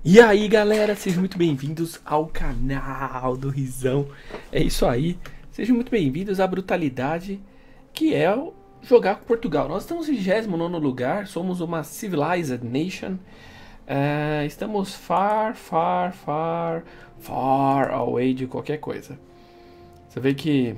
E aí galera, sejam muito bem-vindos ao canal do Rizão. É isso aí, sejam muito bem-vindos à brutalidade que é jogar com Portugal. Nós estamos em 29º lugar, somos uma civilized nation. Estamos far away de qualquer coisa. Você vê que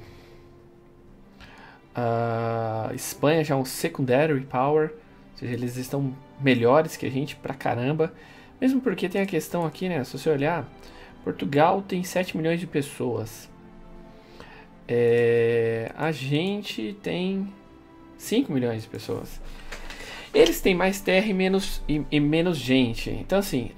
a Espanha já é um secondary power, ou seja, eles estão melhores que a gente pra caramba. Mesmo porque tem a questão aqui, né? Se você olhar, Portugal tem 7 milhões de pessoas. A gente tem 5 milhões de pessoas. Eles têm mais terra e menos gente. Então, assim,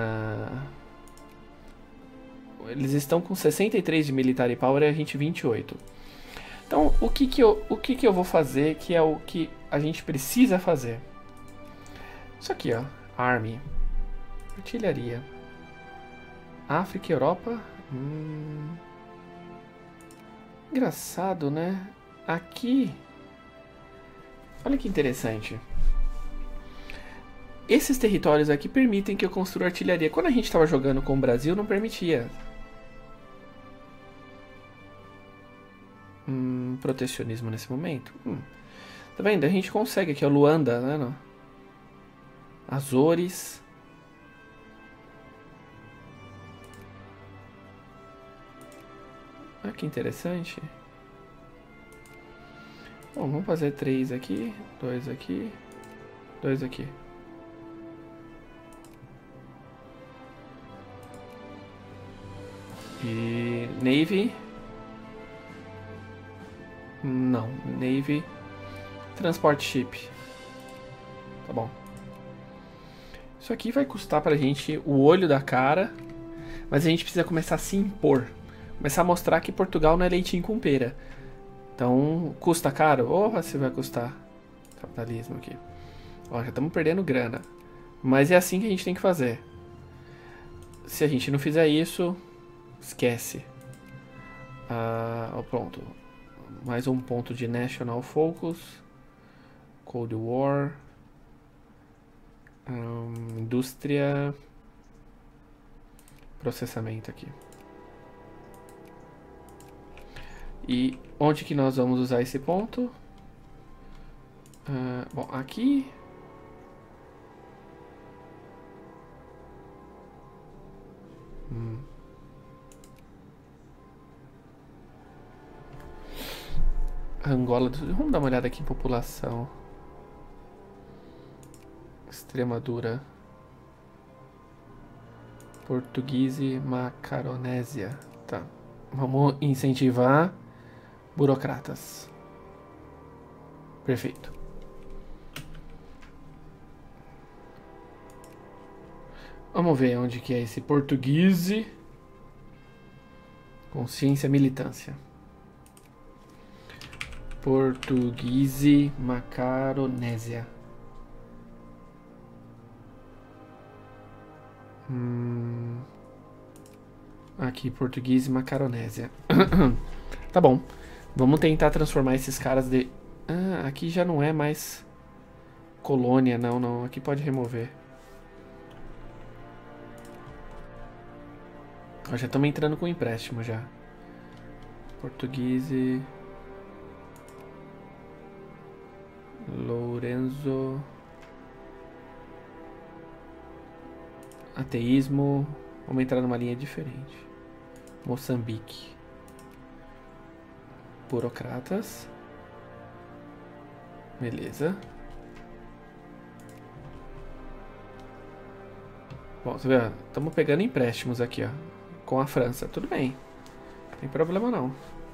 eles estão com 63 de military power e a gente 28. Então, o que eu vou fazer que é o que a gente precisa fazer? Isso aqui, ó. Army. Artilharia. África e Europa. Engraçado, né? Aqui. Olha que interessante. Esses territórios aqui permitem que eu construa artilharia. Quando a gente estava jogando com o Brasil, não permitia. Protecionismo nesse momento. Tá vendo? A gente consegue aqui, ó. Luanda, né? Não? Azores. Olha que interessante. Bom, vamos fazer 3 aqui, 2 aqui, 2 aqui. E Navy. Não, Navy. Transport Ship. Tá bom. Isso aqui vai custar pra gente o olho da cara, mas a gente precisa começar a se impor. Começar a mostrar que Portugal não é leitinho com pera. Então, custa caro? Ou se vai custar. Capitalismo aqui. Ó, já estamos perdendo grana. Mas é assim que a gente tem que fazer. Se a gente não fizer isso, esquece. Pronto. Mais um ponto de National Focus. Cold War. Indústria. Processamento aqui. E onde que nós vamos usar esse ponto? Bom, aqui. Angola. Vamos dar uma olhada aqui em população. Extremadura. Portuguese Macaronésia. Tá. Vamos incentivar burocratas. Perfeito. Vamos ver onde que é esse portuguese. Consciência, militância. Portuguese Macaronésia. Aqui, Portuguese Macaronésia. Tá bom. Vamos tentar transformar esses caras de... aqui já não é mais colônia, não. Aqui pode remover. Ó, já estamos entrando com empréstimo já. Portuguese... Lourenço... Ateísmo... Vamos entrar numa linha diferente. Moçambique. Burocratas. Beleza. Bom, você vê, estamos pegando empréstimos aqui, ó. Com a França. Tudo bem. Não tem problema não.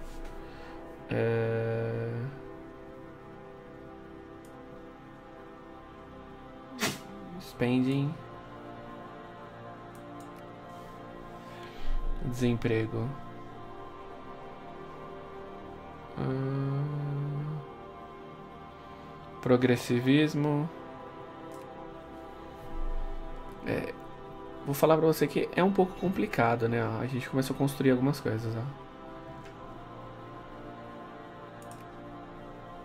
Spending. Desemprego. Progressivismo. Vou falar pra você que é um pouco complicado, né? A gente começou a construir algumas coisas, ó.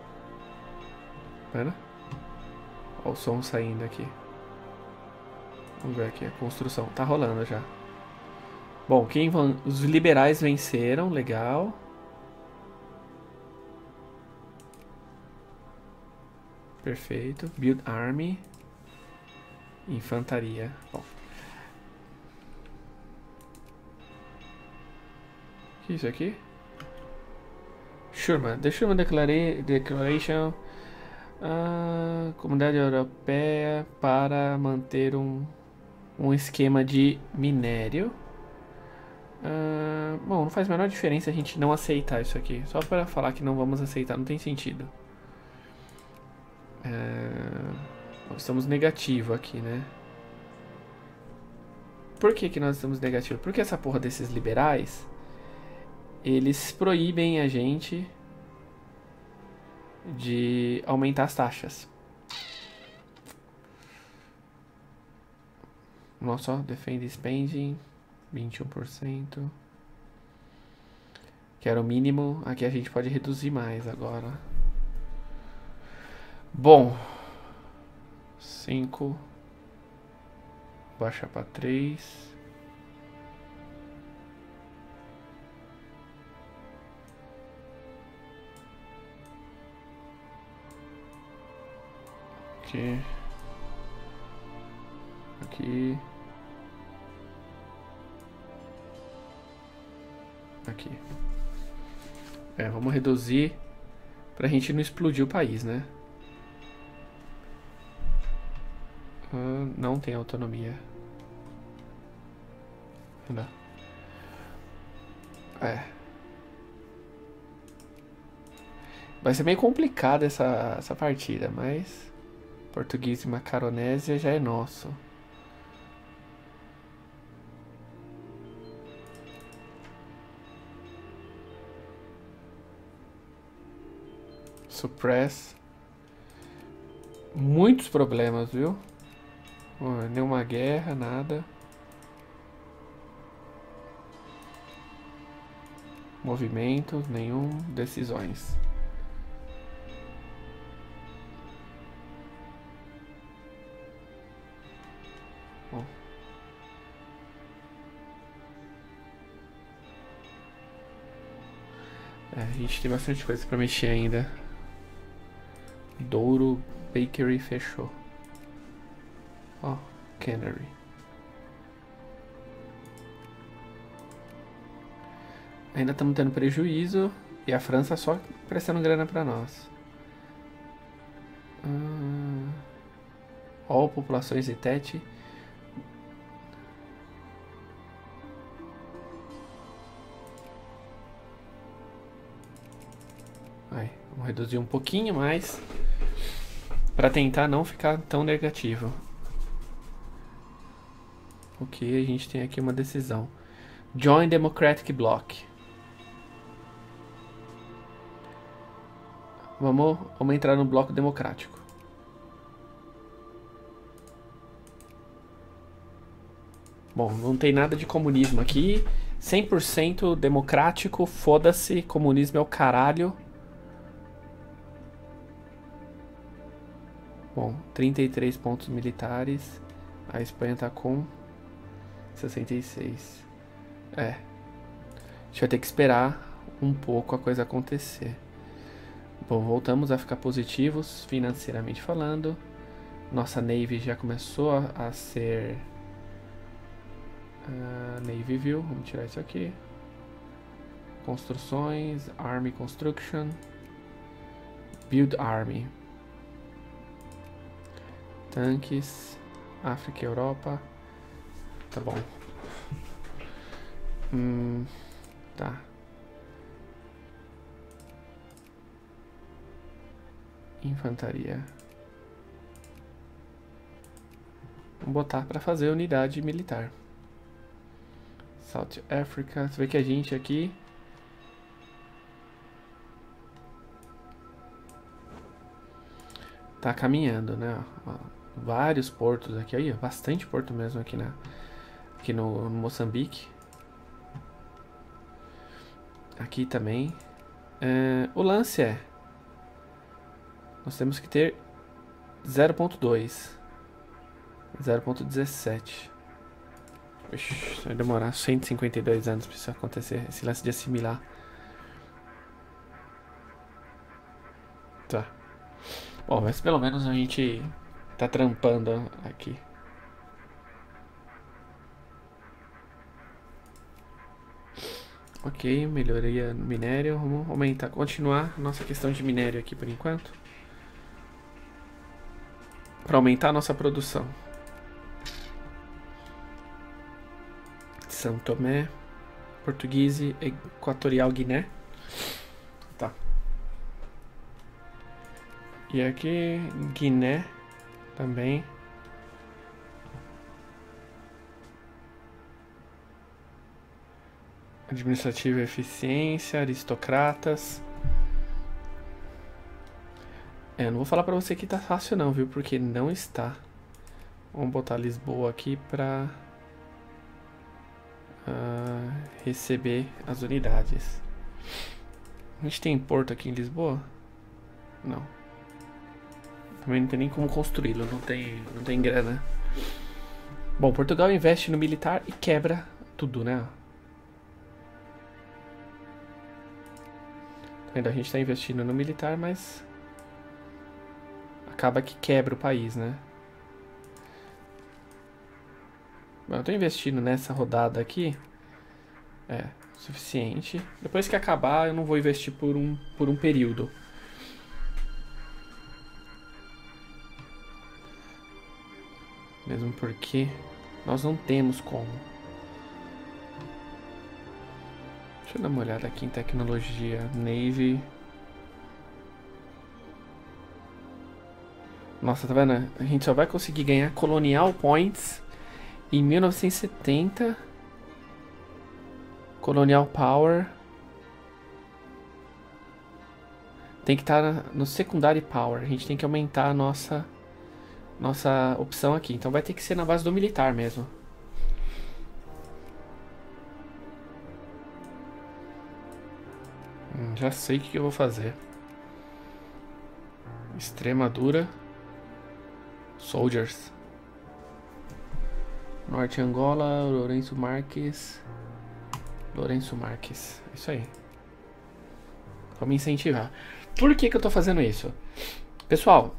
Pera. Olha o som saindo aqui. Vamos ver aqui a construção. Tá rolando já. Bom, os liberais venceram, legal. Perfeito. Build Army. Infantaria. Bom. O que é isso aqui? Sherman. The Sherman Declaration. Comunidade Europeia para manter um esquema de minério. Bom, não faz a menor diferença a gente não aceitar isso aqui. Só para falar que não vamos aceitar, não tem sentido. Nós estamos negativo aqui, né? Por que nós estamos negativo? Porque essa porra desses liberais, eles proíbem a gente de aumentar as taxas. Nossa, ó, defend spending 21%. Que era o mínimo. Aqui a gente pode reduzir mais agora. Bom, 5. Baixar para 3. Aqui. Aqui. Aqui. Vamos reduzir pra gente não explodir o país, né? Não tem autonomia. Não. Vai ser meio complicada essa partida, mas português e Macaronésia já é nosso. Suppress. Muitos problemas, viu? Nenhuma guerra, nada. Movimentos, nenhum. Decisões. Bom. A gente tem bastante coisa pra mexer ainda. Douro Bakery fechou. Ó, Cannery. Ainda estamos tendo prejuízo. E a França só prestando grana pra nós. Ó, populações de Tete. Vamos reduzir um pouquinho mais. Pra tentar não ficar tão negativo. Ok, a gente tem aqui uma decisão. Join Democratic Bloc. Vamos entrar no bloco democrático. Bom, não tem nada de comunismo aqui. 100% democrático, foda-se. Comunismo é o caralho. Bom, 33 pontos militares. A Espanha tá com 66. A gente vai ter que esperar um pouco a coisa acontecer. Bom, voltamos a ficar positivos financeiramente falando. Nossa Navy já começou a ser Navy View. Vamos tirar isso aqui. Construções, Army Construction, Build Army. Tanques, África e Europa. Tá bom. Tá. Infantaria. Vamos botar pra fazer unidade militar. South Africa. Você vê que a gente aqui tá caminhando, né? Vários portos aqui, aí, bastante porto mesmo aqui no Moçambique. Aqui também. O lance nós temos que ter 0.2. 0.17. Vai demorar 152 anos pra isso acontecer. Esse lance de assimilar. Tá. Bom, mas pelo menos a gente tá trampando aqui. Ok, melhoria no minério. Vamos aumentar, continuar nossa questão de minério aqui por enquanto. Para aumentar a nossa produção. São Tomé, Português e Equatorial Guiné. Tá. E aqui, Guiné também. Administrativa e eficiência, aristocratas. Eu não vou falar pra você que tá fácil não, viu? Porque não está. Vamos botar Lisboa aqui pra receber as unidades. A gente tem porto aqui em Lisboa? Não. Também não tem nem como construí-lo, não tem grana. Bom, Portugal investe no militar e quebra tudo, né? Tá vendo? A gente tá investindo no militar, mas acaba que quebra o país, né? Bom, eu tô investindo nessa rodada aqui. É, suficiente. Depois que acabar, eu não vou investir por um período. Mesmo porque nós não temos como. Deixa eu dar uma olhada aqui em tecnologia. Navy. Nossa, tá vendo? A gente só vai conseguir ganhar Colonial Points em 1970. Colonial Power. Tem que estar no Secondary Power. A gente tem que aumentar a nossa opção aqui. Então vai ter que ser na base do militar mesmo. Já sei o que eu vou fazer. Extremadura. Soldiers. Norte Angola, Lourenço Marques. Isso aí. Vamos incentivar. Por que eu tô fazendo isso? Pessoal,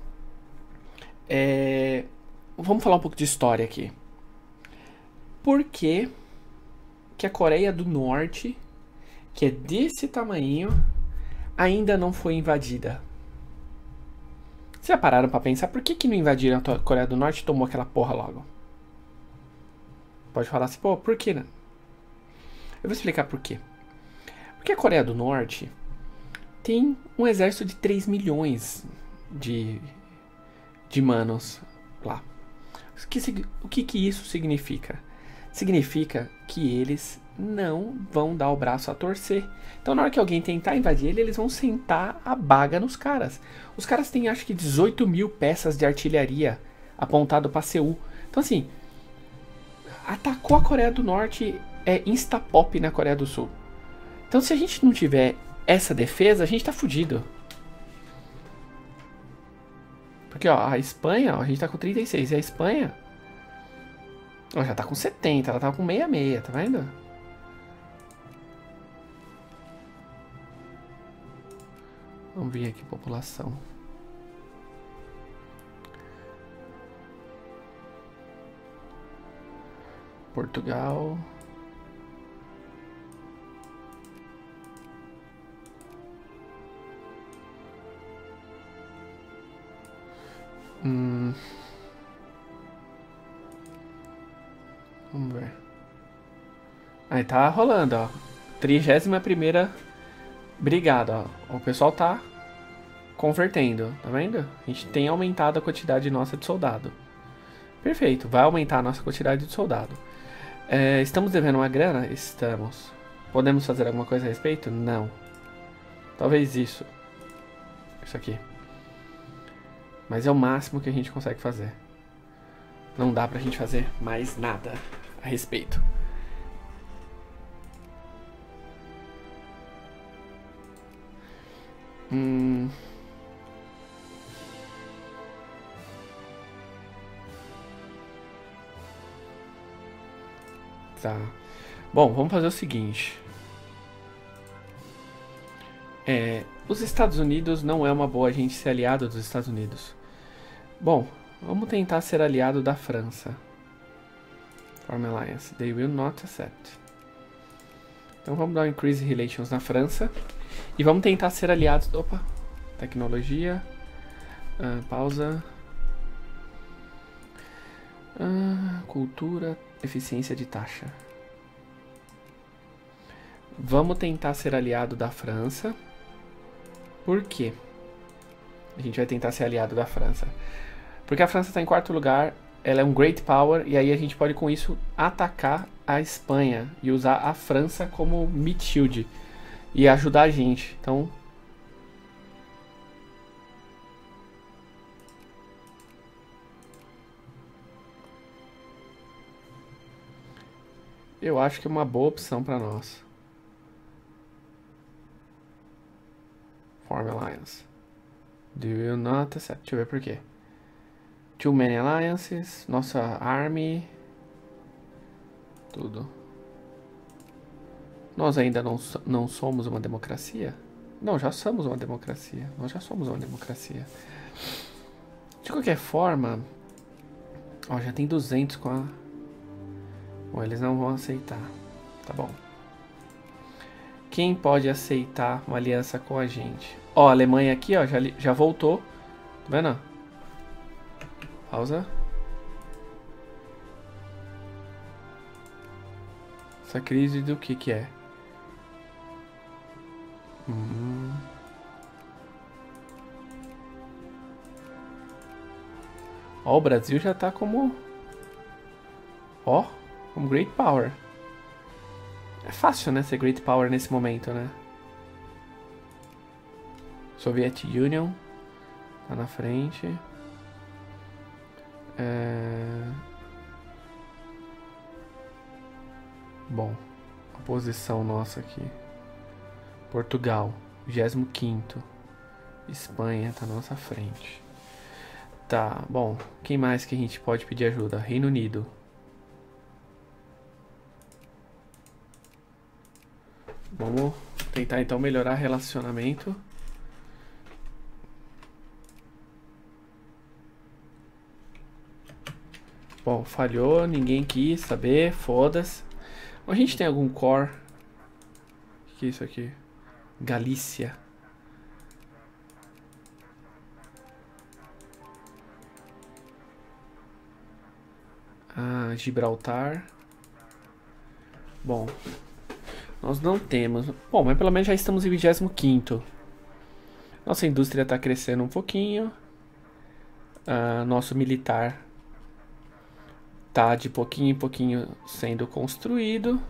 vamos falar um pouco de história aqui. Por que a Coreia do Norte, que é desse tamanho, ainda não foi invadida? Vocês já pararam pra pensar por que não invadiram a Coreia do Norte e tomou aquela porra logo? Pode falar assim, pô, por que não? Eu vou explicar por quê. Porque a Coreia do Norte tem um exército de 3 milhões de manos lá. O que isso significa? Significa que eles não vão dar o braço a torcer. Então na hora que alguém tentar invadir eles vão sentar a baga nos caras. Os caras têm acho que 18 mil peças de artilharia apontado para Seul. Então assim, atacou a Coreia do Norte é insta-pop na Coreia do Sul. Então se a gente não tiver essa defesa, a gente tá fudido. Porque ó, a Espanha, ó, a gente tá com 36 e a Espanha ó, já tá com 70, ela tá com 66, tá vendo? Vamos ver aqui, população. Portugal. Vamos ver. Aí tá rolando, ó. 31ª brigada, ó. O pessoal tá convertendo, tá vendo? A gente tem aumentado a quantidade nossa de soldado. Perfeito, vai aumentar a nossa quantidade de soldado. Estamos devendo uma grana? Estamos. Podemos fazer alguma coisa a respeito? Não. Talvez isso. Isso aqui. Mas é o máximo que a gente consegue fazer. Não dá pra gente fazer mais nada a respeito. Tá. Bom, vamos fazer o seguinte. Os Estados Unidos não é uma boa a gente ser aliado dos Estados Unidos. Bom, vamos tentar ser aliado da França. Form Alliance. They will not accept. Então vamos dar um Increase Relations na França. E vamos tentar ser aliados... Opa! Tecnologia. Pausa. Cultura. Eficiência de taxa. Vamos tentar ser aliado da França. Por quê? A gente vai tentar ser aliado da França. Porque a França está em quarto lugar. Ela é um Great Power. E aí a gente pode com isso atacar a Espanha. E usar a França como meat shield. E ajudar a gente. Então... eu acho que é uma boa opção para nós. Form Alliance. Do you not accept? Deixa eu ver por quê. Too many alliances. Nossa army. Tudo. Nós ainda não somos uma democracia? Não, já somos uma democracia. Nós já somos uma democracia. De qualquer forma... ó, já tem 200 com a... bom, eles não vão aceitar. Tá bom. Quem pode aceitar uma aliança com a gente? Ó, a Alemanha aqui, ó, já voltou. Tá vendo? Pausa. Essa crise do que é? Ó, o Brasil já tá como... ó, como Great Power. É fácil, né, ser Great Power nesse momento, né? Soviet Union tá na frente. Bom, a posição nossa aqui. Portugal, 25º. Espanha tá na nossa frente. Tá, bom, quem mais que a gente pode pedir ajuda? Reino Unido. Vamos tentar então melhorar relacionamento. Bom, falhou, ninguém quis saber, foda-se. A gente tem algum core? O que é isso aqui? Galícia. Gibraltar. Bom, nós não temos. Bom, mas pelo menos já estamos em 25º. Nossa indústria está crescendo um pouquinho. Nosso militar tá de pouquinho em pouquinho sendo construído.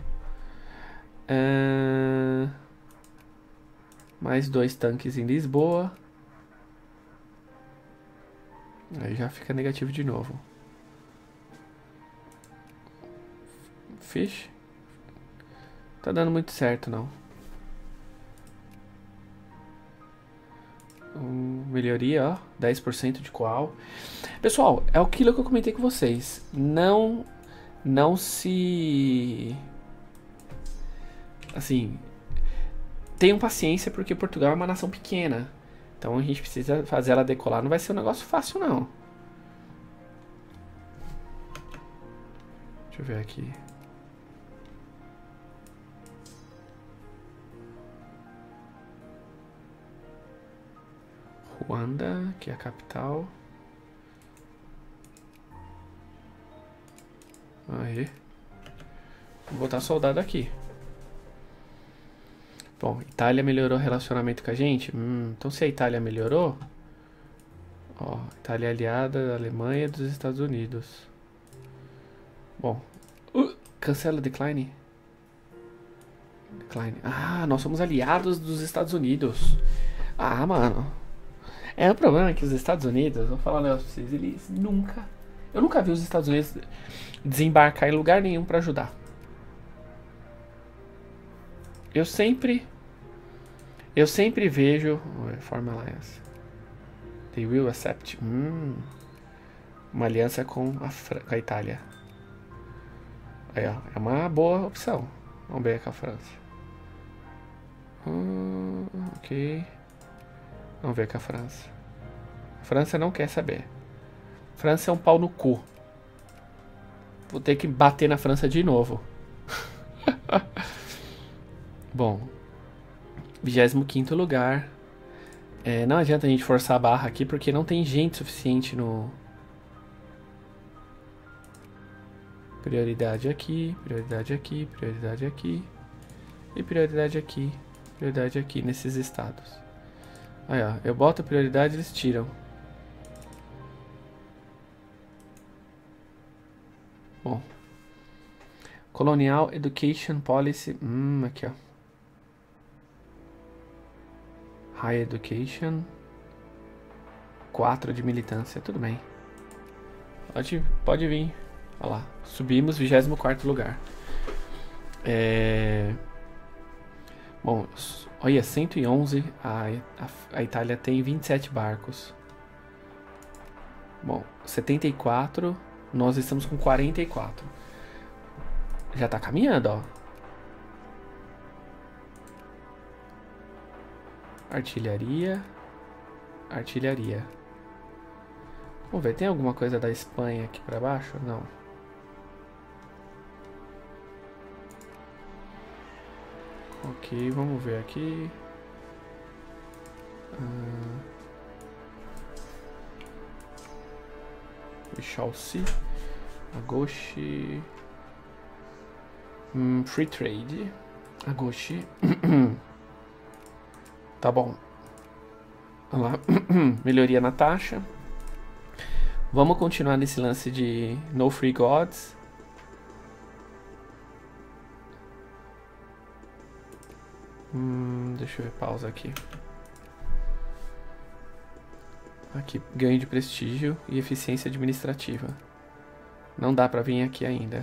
Mais 2 tanques em Lisboa. Aí já fica negativo de novo. Fish. Tá dando muito certo, não. Melhoria, ó. 10% de qual. Pessoal, é aquilo que eu comentei com vocês. Não se... assim... tenham paciência, porque Portugal é uma nação pequena. Então a gente precisa fazer ela decolar. Não vai ser um negócio fácil, não. Deixa eu ver aqui. Ruanda, que é a capital. Aí. Vou botar soldado aqui. Bom, Itália melhorou o relacionamento com a gente? Então se a Itália melhorou... ó, Itália é aliada da Alemanha e dos Estados Unidos. Bom. Cancela decline. Decline. Nós somos aliados dos Estados Unidos. Mano. O problema é que os Estados Unidos, vou falar um negócio pra vocês, eles nunca... eu nunca vi os Estados Unidos desembarcar em lugar nenhum pra ajudar. Eu sempre vejo... Form Alliance. They will accept. Uma aliança com a Itália. Aí, ó, é uma boa opção. Vamos ver com a França. Ok. Vamos ver com a França. A França não quer saber. França é um pau no cu. Vou ter que bater na França de novo. Bom. 25º lugar. Não adianta a gente forçar a barra aqui, porque não tem gente suficiente no... Prioridade aqui, prioridade aqui, prioridade aqui. E prioridade aqui, prioridade aqui, nesses estados. Aí, ó, eu boto a prioridade e eles tiram. Bom. Colonial Education Policy. Aqui, ó. High Education. 4 de militância, tudo bem. Pode vir. Olha lá, subimos 24º lugar. Bom, olha, 111. A Itália tem 27 barcos. Bom, 74. Nós estamos com 44. Já tá caminhando, ó. Artilharia. Artilharia. Vamos ver, tem alguma coisa da Espanha aqui pra baixo? Não. Ok, vamos ver aqui. We shall see. Agoshi. Free trade. Agoshi. Tá bom. Vamos lá. Melhoria na taxa. Vamos continuar nesse lance de No Free Gods. Deixa eu ver, pausa aqui. Aqui, ganho de prestígio e eficiência administrativa. Não dá pra vir aqui ainda.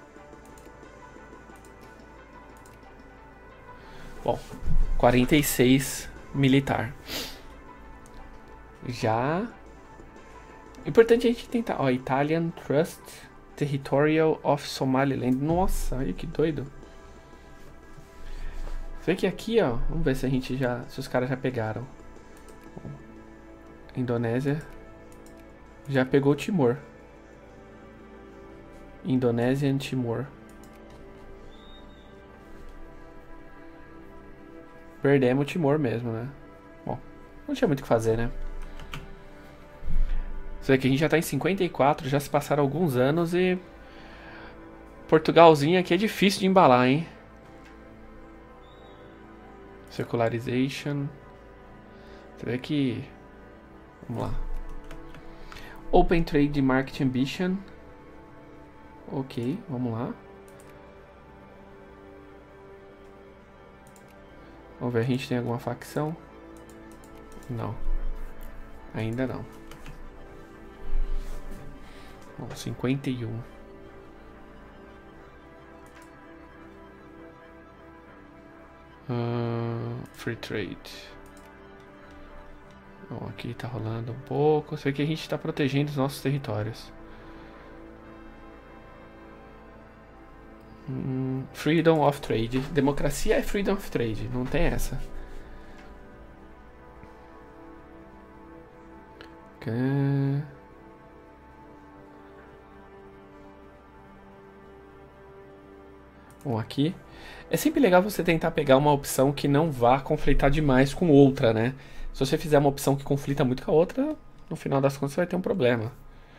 Bom, 46 militar. Já. Importante a gente tentar. Ó, Italian Trust Territorial of Somaliland. Nossa, olha que doido. Vê que aqui, ó. Vamos ver se a gente já. Se os caras já pegaram. Indonésia. Já pegou Timor. Indonésia e Timor. Perdemos o Timor mesmo, né? Bom, não tinha muito o que fazer, né? Isso aqui a gente já tá em 54, já se passaram alguns anos e... Portugalzinho aqui é difícil de embalar, hein? Secularization. Você vê que... Vamos lá. Open Trade Market Ambition. Ok, vamos lá. Vamos ver, a gente tem alguma facção? Não. Ainda não. Bom, 51. Free Trade. Bom, aqui tá rolando um pouco. Você vê que a gente tá protegendo os nossos territórios. Freedom of Trade. Democracia é Freedom of Trade. Não tem essa. Bom, aqui é sempre legal você tentar pegar uma opção que não vá conflitar demais com outra, né? Se você fizer uma opção que conflita muito com a outra, no final das contas você vai ter um problema.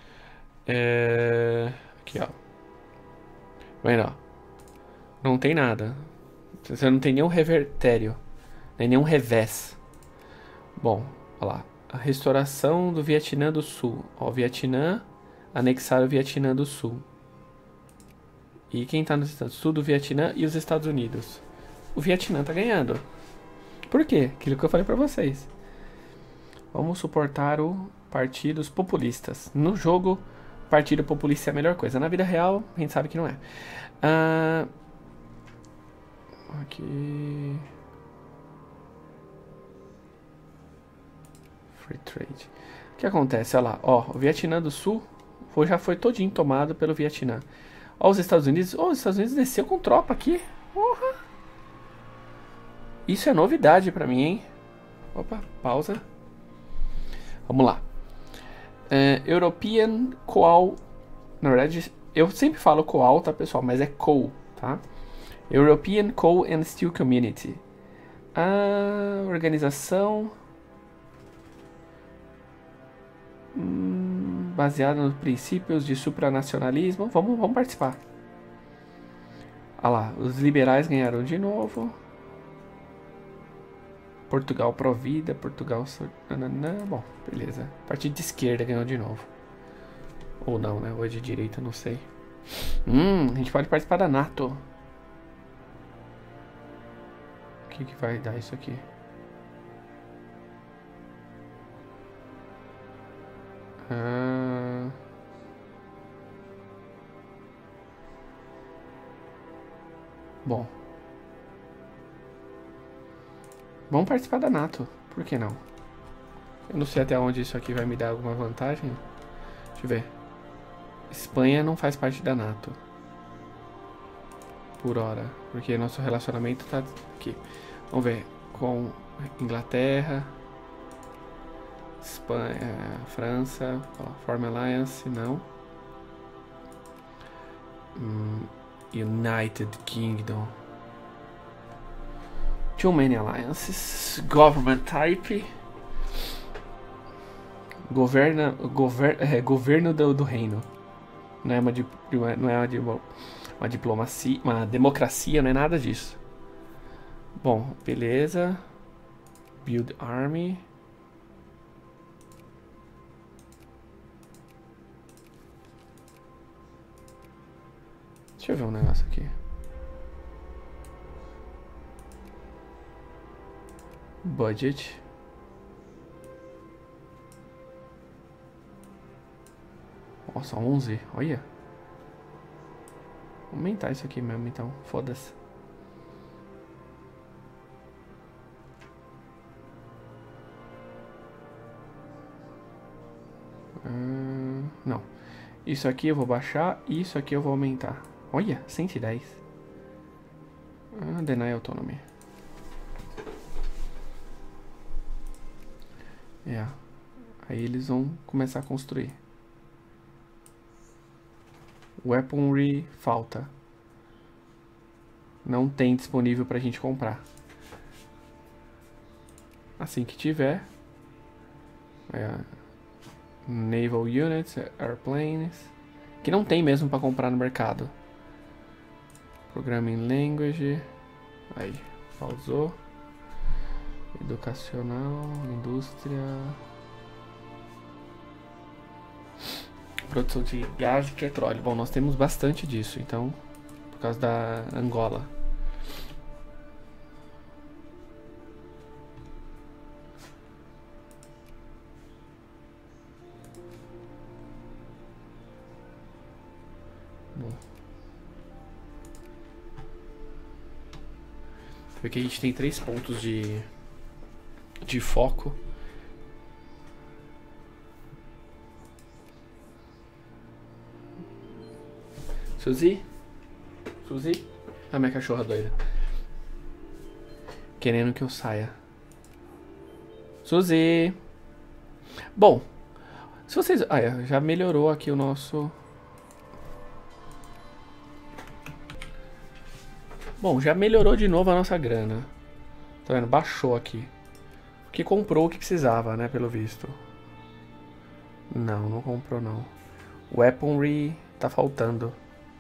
Aqui, ó. Vendo, ó. Não tem nada. Você não tem nenhum revertério, nem nenhum revés. Bom, olha lá. A restauração do Vietnã do Sul. Ó, o Vietnã anexaram o Vietnã do Sul. E quem tá nos Estados Sul do Vietnã e os Estados Unidos? O Vietnã tá ganhando. Por quê? Aquilo que eu falei pra vocês. Vamos suportar o partidos populistas. No jogo, partido populista é a melhor coisa. Na vida real, a gente sabe que não é. Aqui. Free Trade. O que acontece? Olha lá. Ó, o Vietnã do Sul já foi todinho tomado pelo Vietnã. Ó, os Estados Unidos. Ó, os Estados Unidos desceu com tropa aqui. Porra. Isso é novidade pra mim, hein? Opa, pausa. Vamos lá. European Coal. Na verdade, eu sempre falo Coal, tá, pessoal? Mas é Coal, tá? European Coal and Steel Community. A organização baseada nos princípios de supranacionalismo. Vamos participar. Ah lá, os liberais ganharam de novo. Portugal Provida, Portugal... Bom, beleza. Partido de esquerda ganhou de novo. Ou não, né? Ou é de direita, não sei. A gente pode participar da NATO. O que vai dar isso aqui? Bom. Vamos participar da NATO. Por que não? Eu não sei até onde isso aqui vai me dar alguma vantagem. Deixa eu ver. Espanha não faz parte da NATO. Por hora. Porque nosso relacionamento tá aqui. Vamos ver. Com Inglaterra. Espanha. França. Form Alliance. Não. United Kingdom. Too many alliances. Government type. Governo do reino. Não é uma diplomacia, uma democracia, não é nada disso. Bom, beleza. Build army. Deixa eu ver um negócio aqui. Budget. Nossa, 11. Olha. Vou aumentar isso aqui mesmo, então. Foda-se. Não. Isso aqui eu vou baixar. Isso aqui eu vou aumentar. Olha, 110. Deny autonomy. Aí eles vão começar a construir. Weaponry falta. Não tem disponível pra gente comprar. Assim que tiver. Naval Units, Airplanes. Que não tem mesmo pra comprar no mercado. Programming Language. Aí, pausou. Educacional, indústria. Produção de gás e petróleo. Bom, nós temos bastante disso, então, por causa da Angola. Bom. Porque a gente tem 3 pontos de foco. Suzy? Suzy? A minha cachorra doida. Querendo que eu saia. Suzy! Bom, se vocês... já melhorou aqui o nosso... Bom, já melhorou de novo a nossa grana. Tá vendo? Baixou aqui. Porque comprou o que precisava, né? Pelo visto. Não comprou não. Weaponry tá faltando.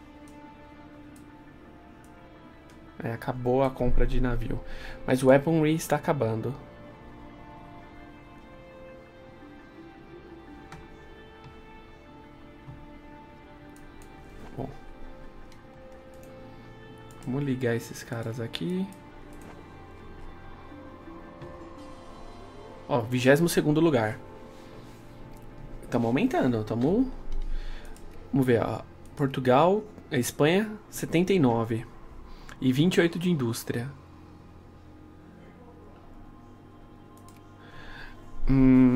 Acabou a compra de navio. Mas o Weaponry está acabando. Bom. Vamos ligar esses caras aqui. Ó, 22º lugar. Estamos aumentando. Estamos... Vamos ver, ó. Portugal, Espanha, 79. E 28 de indústria.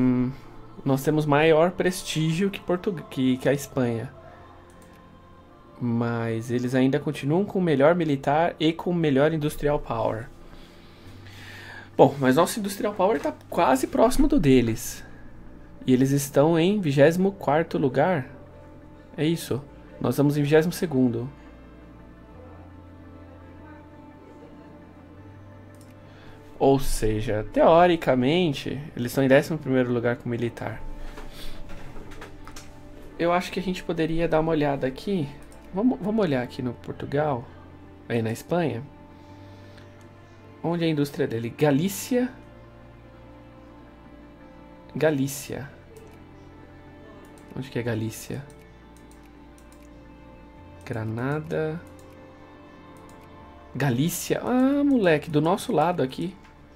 Nós temos maior prestígio que a Espanha. Mas eles ainda continuam com o melhor militar e com o melhor industrial power. Bom, mas nosso industrial power está quase próximo do deles. E eles estão em 24º lugar. É isso. Nós estamos em 22º. Ou seja, teoricamente, eles estão em 11º lugar com o militar. Eu acho que a gente poderia dar uma olhada aqui. Vamos olhar aqui no Portugal, aí na Espanha. Onde é a indústria dele? Galícia. Galícia. Onde que é Galícia? Granada. Galícia. Ah, moleque, do nosso lado aqui.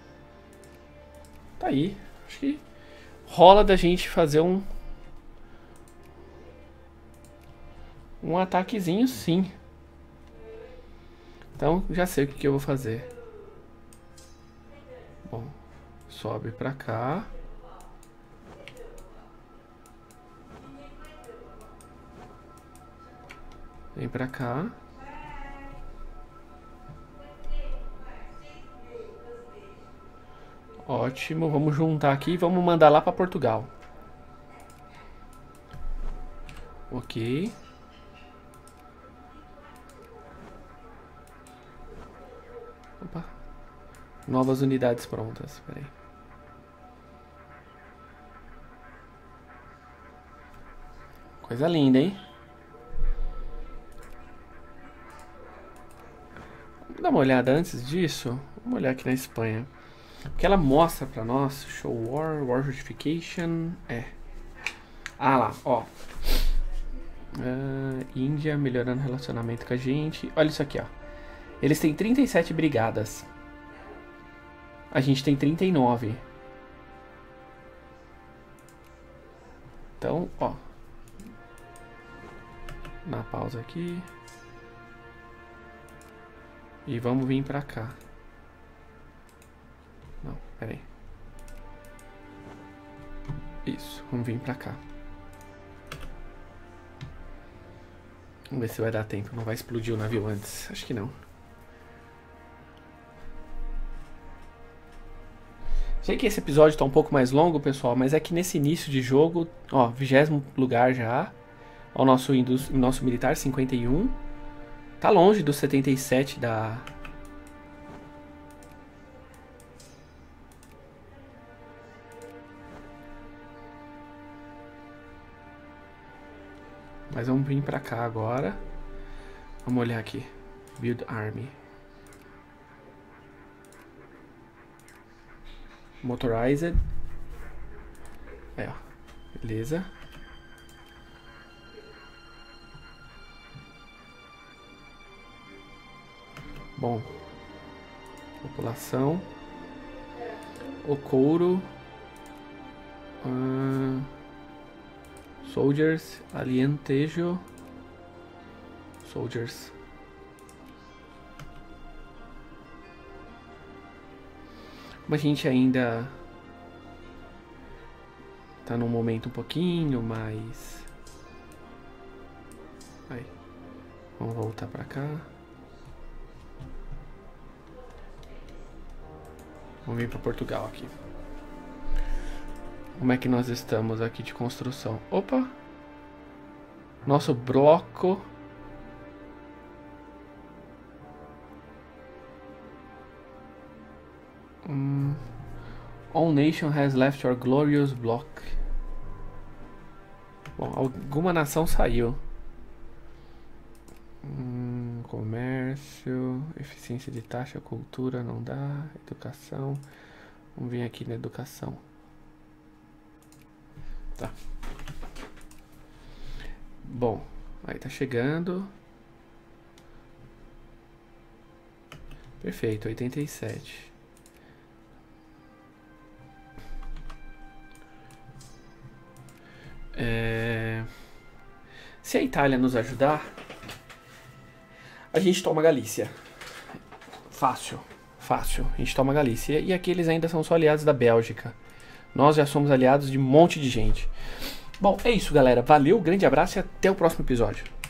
Tá aí. Acho que rola da gente fazer um ataquezinho, sim. Então, já sei o que eu vou fazer. Bom, sobe pra cá. Vem pra cá. Ótimo, vamos juntar aqui e vamos mandar lá pra Portugal. Ok. Opa. Novas unidades prontas, peraí. Coisa linda, hein? Vamos dar uma olhada antes disso. Vamos olhar aqui na Espanha. Porque ela mostra pra nós. Show War, War Justification. Ah lá, ó. Índia melhorando o relacionamento com a gente. Olha isso aqui, ó. Eles têm 37 brigadas. A gente tem 39. Então, ó. Na pausa aqui. E vamos vir pra cá. Não, pera aí. Isso, vamos vir pra cá. Vamos ver se vai dar tempo. Não vai explodir o navio antes. Acho que não. Sei que esse episódio tá um pouco mais longo, pessoal, mas é que nesse início de jogo, ó, 20º lugar já. Ó, o nosso militar, 51. Tá longe do 77 da... Mas vamos vir pra cá agora. Vamos olhar aqui. Build Army. Motorized. Ó. Beleza. Bom. População. O couro. Soldiers. Alientejo. Soldiers. Como a gente ainda tá num momento um pouquinho mais... Aí. Vamos voltar pra cá. Vamos vir para Portugal aqui. Como é que nós estamos aqui de construção? Opa! Nosso bloco. All nation has left your glorious block. Bom, alguma nação saiu. Comércio, eficiência de taxa, cultura, não dá, educação. Vamos vir aqui na educação. Tá. Bom, aí tá chegando. Perfeito, 87. Se a Itália nos ajudar, a gente toma Galícia. Fácil, fácil. A gente toma Galícia. E aqui eles ainda são só aliados da Bélgica. Nós já somos aliados de um monte de gente. Bom, é isso, galera. Valeu, grande abraço e até o próximo episódio.